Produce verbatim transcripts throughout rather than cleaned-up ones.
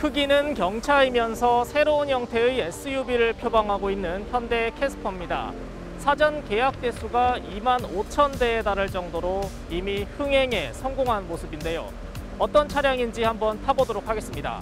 크기는 경차이면서 새로운 형태의 에스유브이를 표방하고 있는 현대 캐스퍼입니다. 사전 계약 대수가 이만 오천 대에 달할 정도로 이미 흥행에 성공한 모습인데요. 어떤 차량인지 한번 타보도록 하겠습니다.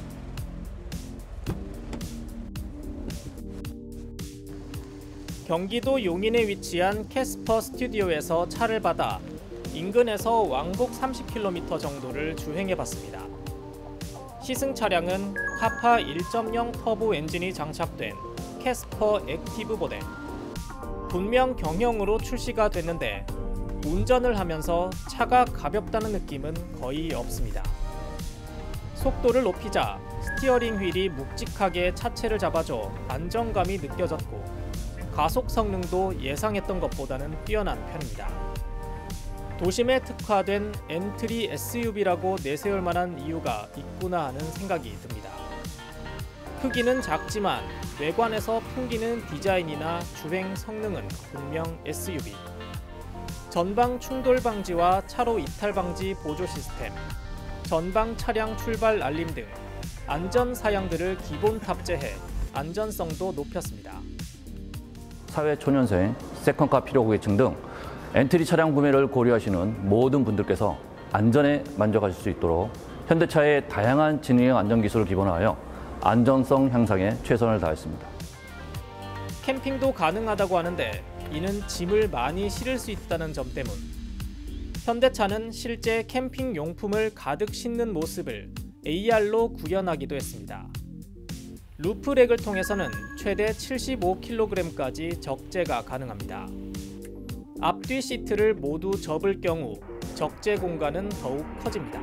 경기도 용인에 위치한 캐스퍼 스튜디오에서 차를 받아 인근에서 왕복 삼십 킬로미터 정도를 주행해봤습니다. 시승 차량은 카파 일 점 영 터보 엔진이 장착된 캐스퍼 액티브 모델. 분명 경형으로 출시가 됐는데 운전을 하면서 차가 가볍다는 느낌은 거의 없습니다. 속도를 높이자 스티어링 휠이 묵직하게 차체를 잡아줘 안정감이 느껴졌고 가속 성능도 예상했던 것보다는 뛰어난 편입니다. 도심에 특화된 엔트리 에스유브이라고 내세울 만한 이유가 있구나 하는 생각이 듭니다. 크기는 작지만 외관에서 풍기는 디자인이나 주행 성능은 분명 에스유브이. 전방 충돌 방지와 차로 이탈 방지 보조 시스템, 전방 차량 출발 알림 등 안전 사양들을 기본 탑재해 안전성도 높였습니다. 사회 초년생, 세컨카 필요 고객층 등 엔트리 차량 구매를 고려하시는 모든 분들께서 안전에 만족하실 수 있도록 현대차의 다양한 진행 안전 기술을 기본화하여 안전성 향상에 최선을 다했습니다. 캠핑도 가능하다고 하는데 이는 짐을 많이 실을 수 있다는 점 때문. 현대차는 실제 캠핑 용품을 가득 싣는 모습을 에이알로 구현하기도 했습니다. 루프렉을 통해서는 최대 칠십오 킬로그램까지 적재가 가능합니다. 앞뒤 시트를 모두 접을 경우 적재 공간은 더욱 커집니다.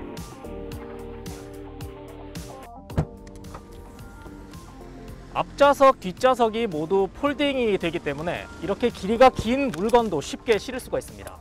앞좌석, 뒷좌석이 모두 폴딩이 되기 때문에 이렇게 길이가 긴 물건도 쉽게 실을 수가 있습니다.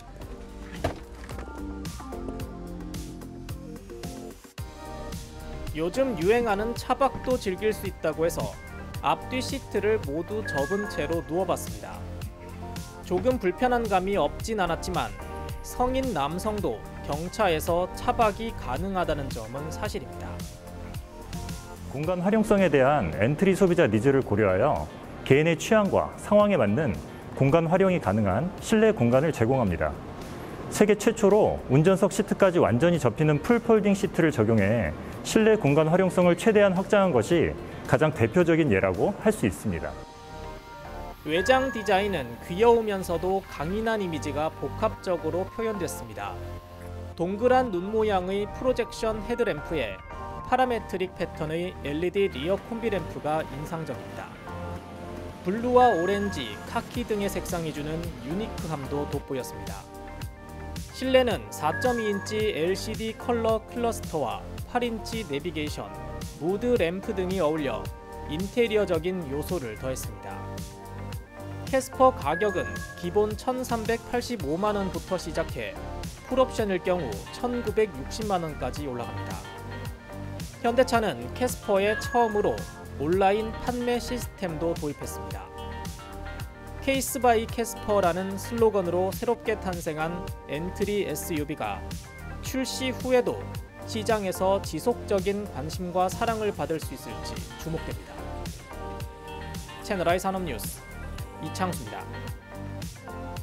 요즘 유행하는 차박도 즐길 수 있다고 해서 앞뒤 시트를 모두 접은 채로 누워봤습니다. 조금 불편한 감이 없진 않았지만 성인 남성도 경차에서 차박이 가능하다는 점은 사실입니다. 공간 활용성에 대한 엔트리 소비자 니즈를 고려하여 개인의 취향과 상황에 맞는 공간 활용이 가능한 실내 공간을 제공합니다. 세계 최초로 운전석 시트까지 완전히 접히는 풀 폴딩 시트를 적용해 실내 공간 활용성을 최대한 확장한 것이 가장 대표적인 예라고 할 수 있습니다. 외장 디자인은 귀여우면서도 강인한 이미지가 복합적으로 표현됐습니다. 동그란 눈 모양의 프로젝션 헤드램프에 파라메트릭 패턴의 엘이디 리어 콤비 램프가 인상적입니다. 블루와 오렌지, 카키 등의 색상이 주는 유니크함도 돋보였습니다. 실내는 사 점 이 인치 엘시디 컬러 클러스터와 팔 인치 내비게이션, 무드 램프 등이 어울려 인테리어적인 요소를 더했습니다. 캐스퍼 가격은 기본 천삼백팔십오만 원부터 시작해 풀옵션일 경우 천구백육십만 원까지 올라갑니다. 현대차는 캐스퍼에 처음으로 온라인 판매 시스템도 도입했습니다. 케이스 바이 캐스퍼라는 슬로건으로 새롭게 탄생한 엔트리 에스유브이가 출시 후에도 시장에서 지속적인 관심과 사랑을 받을 수 있을지 주목됩니다. 채널아이 산업뉴스 이창수입니다.